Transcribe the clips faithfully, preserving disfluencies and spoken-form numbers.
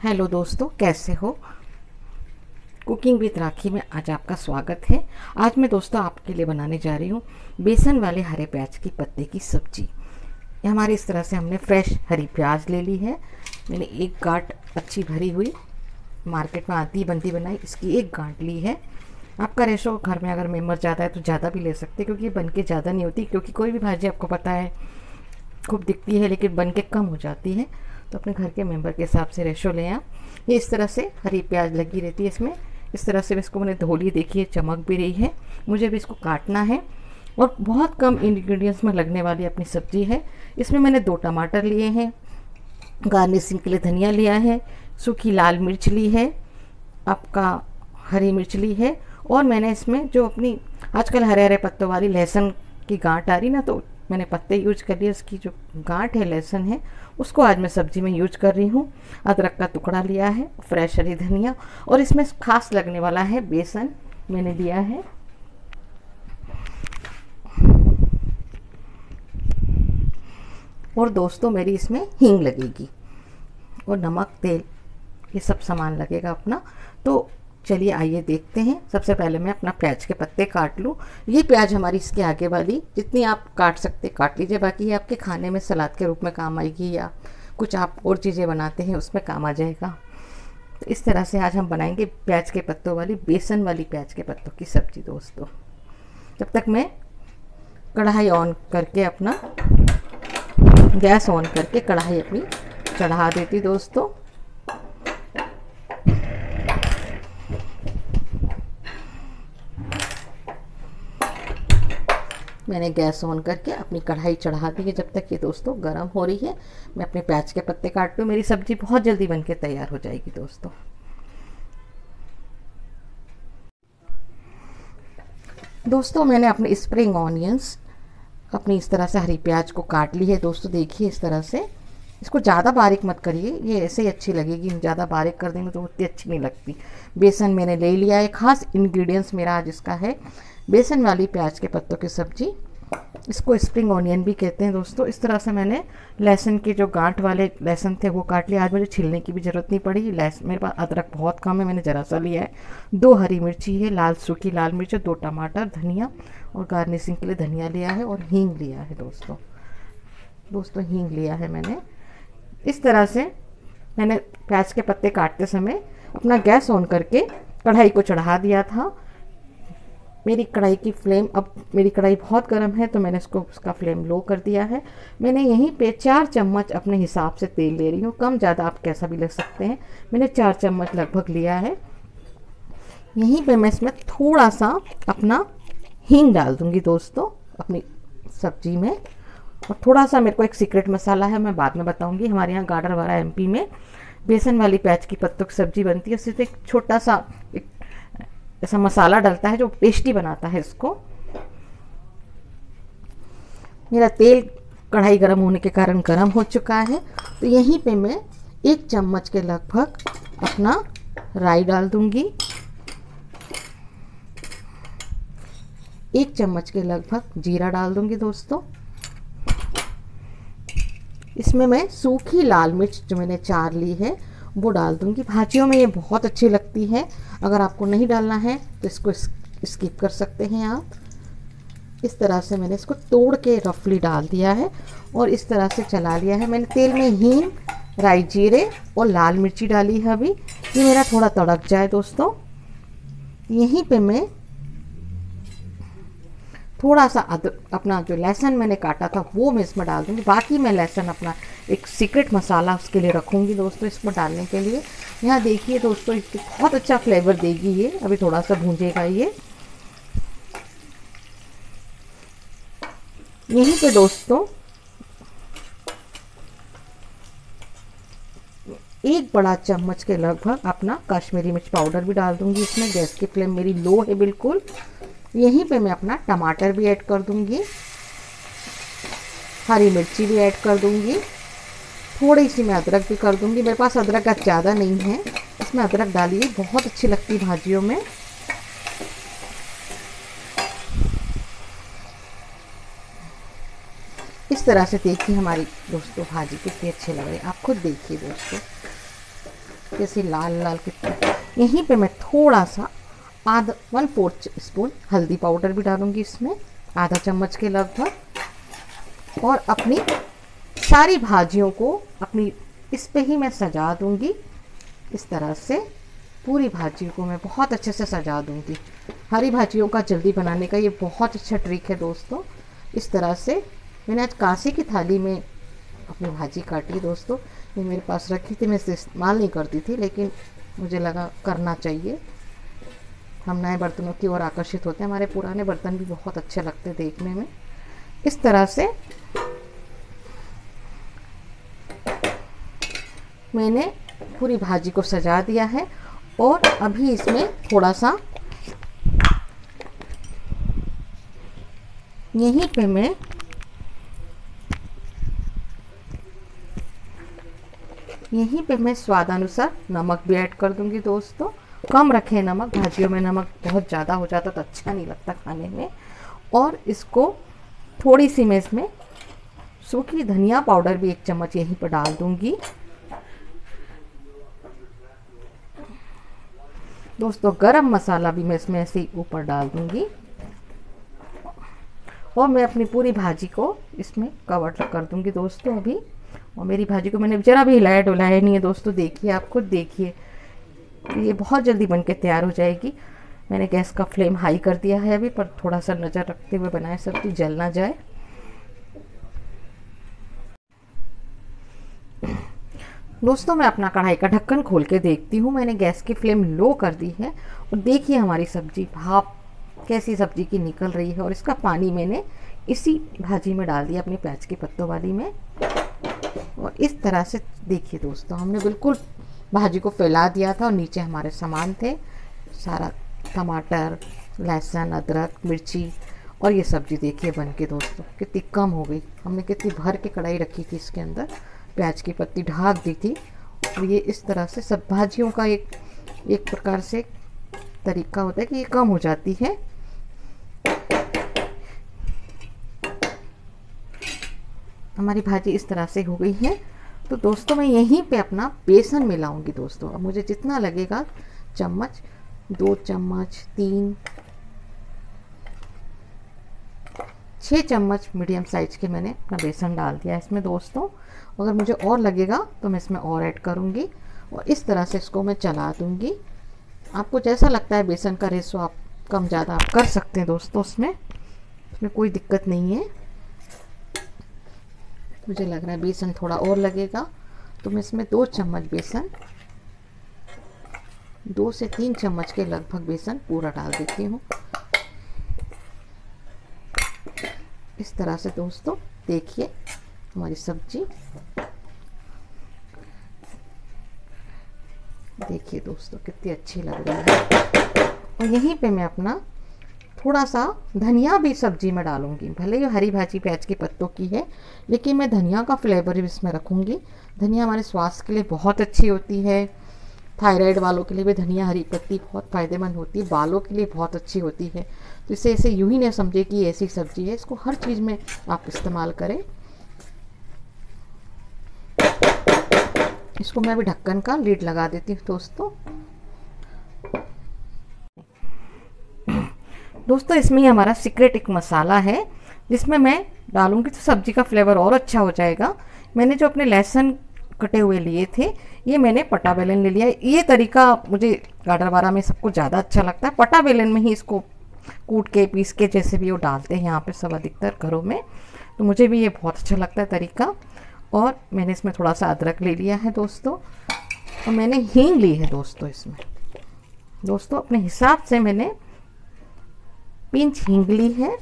Hello दोस्तों, कैसे हो। कुकिंग विद राखी में आज आपका स्वागत है। आज मैं दोस्तों आपके लिए बनाने जा रही हूँ बेसन वाले हरे प्याज की पत्ते की सब्जी। ये हमारे इस तरह से हमने फ्रेश हरी प्याज ले ली है। मैंने एक गांठ अच्छी भरी हुई मार्केट में आती बनती बनाई इसकी एक गांठ ली है। आपका रेशो घर में अगर मेंबर ज़्यादा है तो ज़्यादा भी ले सकते हैं, क्योंकि ये बन के ज़्यादा नहीं होती। क्योंकि कोई भी भाजी आपको पता है खूब दिखती है लेकिन बन के कम हो जाती है, तो अपने घर के मेंबर के हिसाब से रेशो लें आप। ये इस तरह से हरी प्याज लगी रहती है इसमें। इस तरह से इसको मैंने धो ली, देखिए चमक भी रही है। मुझे भी इसको काटना है और बहुत कम इंग्रेडिएंट्स में लगने वाली अपनी सब्जी है। इसमें मैंने दो टमाटर लिए हैं, गार्निशिंग के लिए धनिया लिया है, सूखी लाल मिर्च ली है, आपका हरी मिर्च ली है, और मैंने इसमें जो अपनी आजकल हरे हरे पत्तों वाली लहसुन की गांठ आ रही ना, तो मैंने पत्ते यूज कर लिए। उसकी जो गांठ है लहसुन है उसको आज मैं सब्जी में यूज कर रही हूँ। अदरक का टुकड़ा लिया है, फ्रेश हरी धनिया, और इसमें खास लगने वाला है बेसन मैंने लिया है। और दोस्तों मेरी इसमें हींग लगेगी और नमक, तेल, ये सब सामान लगेगा अपना। तो चलिए आइए देखते हैं। सबसे पहले मैं अपना प्याज के पत्ते काट लूँ। ये प्याज हमारी इसके आगे वाली जितनी आप काट सकते काट लीजिए, बाकी ये आपके खाने में सलाद के रूप में काम आएगी या कुछ आप और चीज़ें बनाते हैं उसमें काम आ जाएगा। तो इस तरह से आज हम बनाएंगे प्याज के पत्तों वाली, बेसन वाली प्याज के पत्तों की सब्जी दोस्तों। जब तक मैं कढ़ाई ऑन करके अपना गैस ऑन करके कढ़ाई अपनी चढ़ा देती दोस्तों। मैंने गैस ऑन करके अपनी कढ़ाई चढ़ा दी है। जब तक ये दोस्तों गर्म हो रही है मैं अपने प्याज के पत्ते काट लूँ। मेरी सब्जी बहुत जल्दी बनके तैयार हो जाएगी दोस्तों। दोस्तों मैंने अपने स्प्रिंग ऑनियंस अपनी इस तरह से हरी प्याज को काट ली है दोस्तों। देखिए इस तरह से, इसको ज़्यादा बारीक मत करिए, ये ऐसे ही अच्छी लगेगी। ज़्यादा बारीक कर देंगे तो उतनी अच्छी नहीं लगती। बेसन मैंने ले लिया है, खास इंग्रेडिएंट्स मेरा आज इसका है बेसन वाली प्याज के पत्तों की सब्जी। इसको स्प्रिंग ऑनियन भी कहते हैं दोस्तों। इस तरह से मैंने लहसुन के जो गांठ वाले लहसुन थे वो काट लिया। आज मुझे छिलने की भी ज़रूरत नहीं पड़ी। लहसुन मेरे पास अदरक बहुत कम है, मैंने ज़रा सा लिया है। दो हरी मिर्ची है, लाल सूखी लाल मिर्च, दो टमाटर, धनिया, और गार्निशिंग के लिए धनिया लिया है, और हींग लिया है दोस्तों। दोस्तों हींग लिया है मैंने। इस तरह से मैंने प्याज के पत्ते काटते समय अपना गैस ऑन करके कढ़ाई को चढ़ा दिया था। मेरी कढ़ाई की फ्लेम, अब मेरी कढ़ाई बहुत गर्म है तो मैंने इसको उसका फ्लेम लो कर दिया है। मैंने यहीं पे चार चम्मच अपने हिसाब से तेल ले रही हूँ, कम ज़्यादा आप कैसा भी ले सकते हैं। मैंने चार चम्मच लगभग लिया है। यहीं पे मैं इसमें थोड़ा सा अपना हींग डाल दूँगी दोस्तों अपनी सब्जी में। और थोड़ा सा मेरे को एक सीक्रेट मसाला है, मैं बाद में बताऊँगी। हमारे यहाँ गाडरवारा एमपी में बेसन वाली प्याज की पत्तों की सब्जी बनती है, उससे एक छोटा सा एक ऐसा मसाला डलता है जो टेस्टी बनाता है इसको। मेरा तेल कढ़ाई गर्म होने के कारण गर्म हो चुका है, तो यहीं पे मैं एक चम्मच के लगभग अपना राई डाल दूंगी। एक चम्मच के लगभग जीरा डाल दूंगी दोस्तों। इसमें मैं सूखी लाल मिर्च जो मैंने चार ली है वो डाल दूंगी। भाजियों में ये बहुत अच्छी लगती है। अगर आपको नहीं डालना है तो इसको स्किप कर सकते हैं आप। इस तरह से मैंने इसको तोड़ के रफली डाल दिया है और इस तरह से चला लिया है। मैंने तेल में हींग, राई, जीरे और लाल मिर्ची डाली है। अभी ये मेरा थोड़ा तड़क जाए दोस्तों, यहीं पे मैं थोड़ा सा अदरक, अपना जो लहसुन मैंने काटा था वो मैं इसमें डाल दूँगी। बाकी मैं लहसुन अपना एक सीक्रेट मसाला उसके लिए रखूँगी दोस्तों इसमें डालने के लिए। यहाँ देखिए दोस्तों, इसको बहुत अच्छा फ्लेवर देगी ये। अभी थोड़ा सा भूंजेगा ये। यहीं पे दोस्तों एक बड़ा चम्मच के लगभग अपना कश्मीरी मिर्च पाउडर भी डाल दूँगी इसमें। गैस की फ्लेम मेरी लो है बिल्कुल। यहीं पे मैं अपना टमाटर भी ऐड कर दूंगी, हरी मिर्ची भी ऐड कर दूंगी, थोड़ी सी मैं अदरक भी कर दूंगी। मेरे पास अदरक का ज़्यादा नहीं है, इसमें अदरक डालिए, बहुत अच्छी लगती भाजियों में। इस तरह से देखिए हमारी दोस्तों भाजी कितनी अच्छी लग रही है, आप खुद देखिए दोस्तों। कैसी लाल लाल कितनी। यहीं पे मैं थोड़ा सा आधा वन फोर्थ स्पून हल्दी पाउडर भी डालूंगी इसमें, आधा चम्मच के लगभग। और अपनी सारी भाजियों को अपनी इस पे ही मैं सजा दूंगी। इस तरह से पूरी भाजियों को मैं बहुत अच्छे से सजा दूंगी। हरी भाजियों का जल्दी बनाने का ये बहुत अच्छा ट्रिक है दोस्तों। इस तरह से मैंने आज कांसे की थाली में अपनी भाजी काटी दोस्तों। ये मेरे पास रखी थी, मैं इसे इस्तेमाल नहीं करती थी, लेकिन मुझे लगा करना चाहिए। हम नए बर्तनों की ओर आकर्षित होते हैं, हमारे पुराने बर्तन भी बहुत अच्छे लगते हैं देखने में। इस तरह से मैंने पूरी भाजी को सजा दिया है। और अभी इसमें थोड़ा सा यहीं पे मैं यहीं पे मैं स्वादानुसार नमक भी ऐड कर दूंगी दोस्तों। कम रखें नमक, भाजियों में नमक बहुत ज़्यादा हो जाता तो अच्छा नहीं लगता खाने में। और इसको थोड़ी सी मैं इसमें सूखी धनिया पाउडर भी एक चम्मच यहीं पर डाल दूंगी दोस्तों। गरम मसाला भी मैं इसमें ऐसे ही ऊपर डाल दूंगी। और मैं अपनी पूरी भाजी को इसमें कवर कर दूंगी दोस्तों अभी। और मेरी भाजी को मैंने ज़रा भी हिलाया डुलाया नहीं है दोस्तों। देखिए, आप खुद देखिए, ये बहुत जल्दी बन के तैयार हो जाएगी। मैंने गैस का फ्लेम हाई कर दिया है अभी, पर थोड़ा सा नज़र रखते हुए बनाए, सब्जी जल ना जाए। दोस्तों मैं अपना कढ़ाई का ढक्कन खोल के देखती हूँ। मैंने गैस की फ्लेम लो कर दी है और देखिए हमारी सब्जी भाप कैसी सब्जी की निकल रही है। और इसका पानी मैंने इसी भाजी में डाल दिया, अपनी प्याज के पत्तों वाली में। और इस तरह से देखिए दोस्तों, हमने बिल्कुल भाजी को फैला दिया था और नीचे हमारे सामान थे सारा, टमाटर, लहसुन, अदरक, मिर्ची। और ये सब्ज़ी देखिए बन के दोस्तों कितनी कम हो गई। हमने कितनी भर के कढ़ाई रखी थी, इसके अंदर प्याज की पत्ती ढाक दी थी। और ये इस तरह से सब भाजियों का एक एक प्रकार से तरीका होता है कि ये कम हो जाती है। हमारी भाजी इस तरह से हो गई है। तो दोस्तों मैं यहीं पे अपना बेसन मिलाऊंगी दोस्तों। अब मुझे जितना लगेगा, चम्मच, दो चम्मच, तीन, छः चम्मच मीडियम साइज के मैंने अपना बेसन डाल दिया इसमें दोस्तों। अगर मुझे और लगेगा तो मैं इसमें और ऐड करूँगी। और इस तरह से इसको मैं चला दूँगी। आपको जैसा लगता है बेसन का रेशो आप कम ज़्यादा आप कर सकते हैं दोस्तों, उसमें उसमें कोई दिक्कत नहीं है। मुझे लग रहा है बेसन थोड़ा और लगेगा, तो मैं इसमें दो चम्मच बेसन, दो से तीन चम्मच के लगभग बेसन पूरा डाल देती हूँ। इस तरह से दोस्तों देखिए हमारी सब्जी, देखिए दोस्तों कितनी अच्छी लग रही है। और यहीं पे मैं अपना थोड़ा सा धनिया भी सब्जी में डालूंगी। भले ये हरी भाजी प्याज के पत्तों की है, लेकिन मैं धनिया का फ्लेवर भी इसमें रखूंगी। धनिया हमारे स्वास्थ्य के लिए बहुत अच्छी होती है। थायराइड वालों के लिए भी धनिया हरी पत्ती बहुत फ़ायदेमंद होती है, बालों के लिए बहुत अच्छी होती है। तो इसे ऐसे यूं ही नहीं समझे कि ऐसी सब्जी है, इसको हर चीज़ में आप इस्तेमाल करें। इसको मैं अभी ढक्कन का लीड लगा देती हूँ दोस्तों। दोस्तों इसमें ही हमारा सीक्रेट एक मसाला है, जिसमें मैं डालूंगी तो सब्जी का फ्लेवर और अच्छा हो जाएगा। मैंने जो अपने लहसुन कटे हुए लिए थे, ये मैंने पटा बेलन ले लिया। ये तरीका मुझे गाडर वारा में सबको ज़्यादा अच्छा लगता है। पटा बेलन में ही इसको कूट के पीस के, जैसे भी वो डालते हैं यहाँ पे सब अधिकतर घरों में, तो मुझे भी ये बहुत अच्छा लगता है तरीका। और मैंने इसमें थोड़ा सा अदरक ले लिया है दोस्तों, और मैंने हींग ली है दोस्तों। इसमें दोस्तों अपने हिसाब से मैंने पिंच हींग ली है।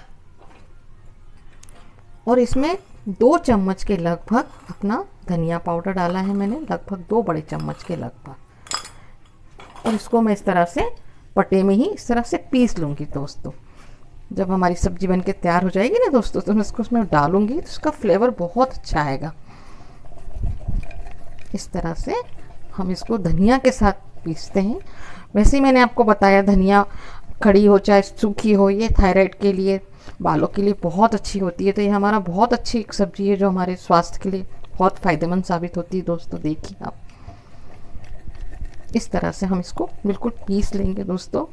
और इसमें दो चम्मच के लगभग अपना धनिया पाउडर डाला है मैंने, लगभग दो बड़े चम्मच के लगभग। और इसको मैं इस तरह से पटे में ही इस तरह से पीस लूँगी दोस्तों। जब हमारी सब्जी बन के तैयार हो जाएगी ना दोस्तों, तो मैं इसको उसमें डालूँगी तो इसका फ्लेवर बहुत अच्छा आएगा। इस तरह से हम इसको धनिया के साथ पीसते हैं। वैसे ही मैंने आपको बताया, धनिया खड़ी हो चाहे सूखी हो, ये थायराइड के लिए, बालों के लिए बहुत अच्छी होती है। तो ये हमारा बहुत अच्छी एक सब्जी है जो हमारे स्वास्थ्य के लिए बहुत फ़ायदेमंद साबित होती है दोस्तों। देखिए आप, इस तरह से हम इसको बिल्कुल पीस लेंगे दोस्तों।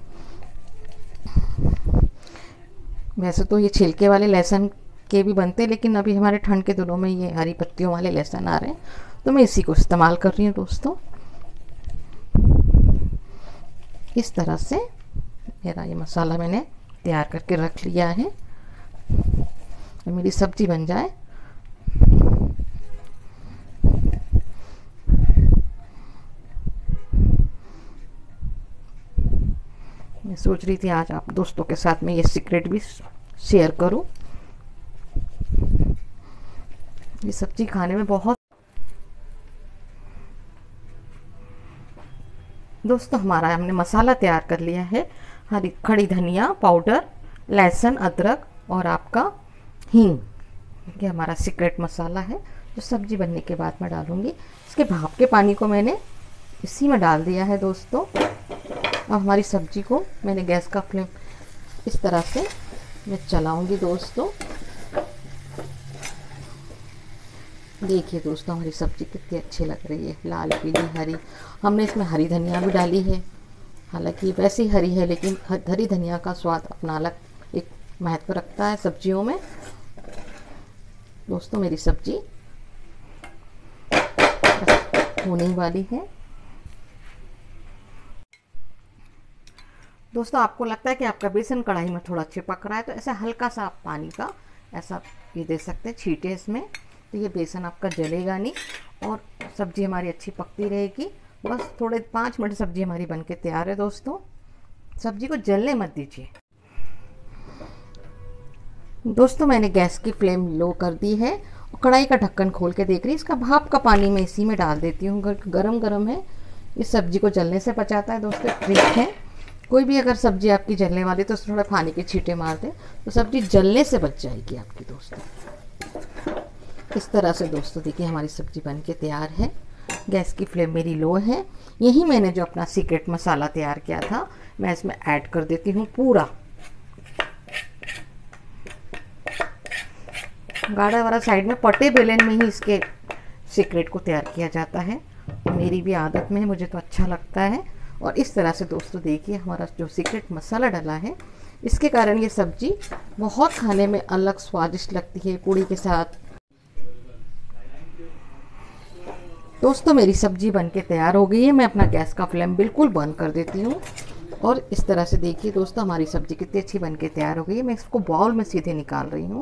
वैसे तो ये छिलके वाले लहसुन के भी बनते हैं, लेकिन अभी हमारे ठंड के दिनों में ये हरी पत्तियों वाले लहसुन आ रहे हैं, तो मैं इसी को इस्तेमाल कर रही हूँ दोस्तों। इस तरह से मेरा ये मसाला मैंने तैयार करके रख लिया है। मेरी सब्जी बन जाए, मैं सोच रही थी आज आप दोस्तों के साथ में ये सीक्रेट भी शेयर करूं। ये सब्जी खाने में बहुत, दोस्तों हमारा हमने मसाला तैयार कर लिया है। हरी खड़ी धनिया पाउडर, लहसुन, अदरक और आपका हींग, ये हमारा सीक्रेट मसाला है जो सब्जी बनने के बाद मैं डालूंगी। इसके भाप के पानी को मैंने इसी में डाल दिया है दोस्तों। अब हमारी सब्जी को मैंने गैस का फ्लेम इस तरह से मैं चलाऊंगी दोस्तों। देखिए दोस्तों हमारी सब्जी कितनी अच्छी लग रही है, लाल पीली हरी। हमने इसमें हरी धनिया भी डाली है, हालांकि वैसे ही हरी है, लेकिन हरी धनिया का स्वाद अपना अलग एक महत्व रखता है सब्जियों में। दोस्तों मेरी सब्जी होने वाली है। दोस्तों आपको लगता है कि आपका बेसन कढ़ाई में थोड़ा चिपक रहा है, तो ऐसा हल्का सा आप पानी का ऐसा ये दे सकते हैं छींटे इसमें, तो ये बेसन आपका जलेगा नहीं और सब्जी हमारी अच्छी पकती रहेगी। बस थोड़े पाँच मिनट सब्जी हमारी बनके तैयार है दोस्तों। सब्जी को जलने मत दीजिए। दोस्तों मैंने गैस की फ्लेम लो कर दी है और कढ़ाई का ढक्कन खोल के देख रही, इसका भाप का पानी मैं इसी में डाल देती हूँ। गरम गरम है, इस सब्जी को जलने से बचाता है दोस्तों। ट्रिक है, कोई भी अगर सब्जी आपकी जलने वाली तो थोड़ा पानी के छींटे मार दें तो सब्जी जलने से बच जाएगी आपकी दोस्तों। इस तरह से दोस्तों देखिए हमारी सब्जी बन के तैयार है। गैस की फ्लेम मेरी लो है। यही मैंने जो अपना सीक्रेट मसाला तैयार किया था मैं इसमें ऐड कर देती हूँ पूरा। गाढ़ा वाला साइड में पटे बेलन में ही इसके सीक्रेट को तैयार किया जाता है, मेरी भी आदत में है, मुझे तो अच्छा लगता है। और इस तरह से दोस्तों देखिए हमारा जो सीक्रेट मसाला डला है, इसके कारण ये सब्जी बहुत खाने में अलग स्वादिष्ट लगती है पूड़ी के साथ। दोस्तों मेरी सब्जी बनके तैयार हो गई है, मैं अपना गैस का फ्लेम बिल्कुल बंद कर देती हूँ। और इस तरह से देखिए दोस्तों हमारी सब्जी कितनी अच्छी बनके तैयार हो गई है। मैं इसको बाउल में सीधे निकाल रही हूँ।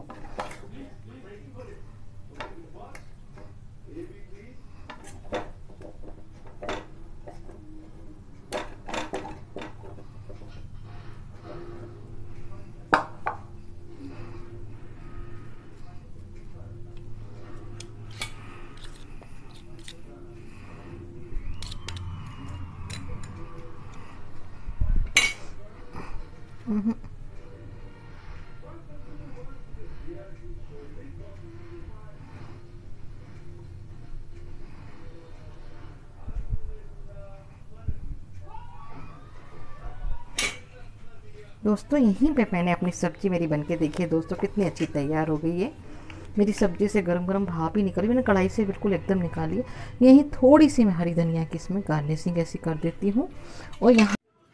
दोस्तों यहीं पे मैंने अपनी सब्जी मेरी बनके देखिए दोस्तों कितनी अच्छी तैयार हो गई है। मेरी सब्जी से गरम गरम भाप ही निकली, मैंने कढ़ाई से बिल्कुल एकदम निकाली है। यहीं थोड़ी सी मैं हरी धनिया की इसमें गार्निशिंग ऐसी कर देती हूँ। और यहाँ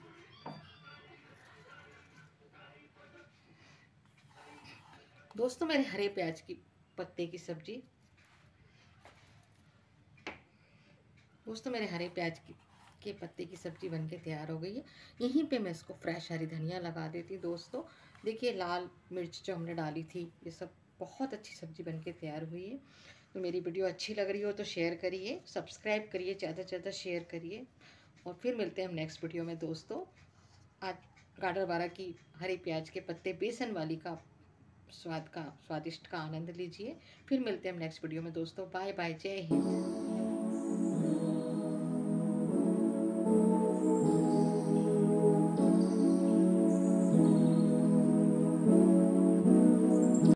दोस्तों मेरे हरे प्याज की पत्ते की सब्जी, दोस्तों मेरे हरे प्याज की के पत्ते की सब्जी बनके तैयार हो गई है। यहीं पे मैं इसको फ्रेश हरी धनिया लगा देती हूँ दोस्तों। देखिए लाल मिर्च जो हमने डाली थी, ये सब बहुत अच्छी सब्जी बनके तैयार हुई है। तो मेरी वीडियो अच्छी लग रही हो तो शेयर करिए, सब्सक्राइब करिए, ज़्यादा से ज़्यादा शेयर करिए। और फिर मिलते हैं हम नेक्स्ट वीडियो में दोस्तों। आज गाडर बारा की हरे प्याज के पत्ते बेसन वाली का स्वाद का स्वादिष्ट का आनंद लीजिए। फिर मिलते हैं हम नेक्स्ट वीडियो में दोस्तों। बाय बाय, जय हिंद।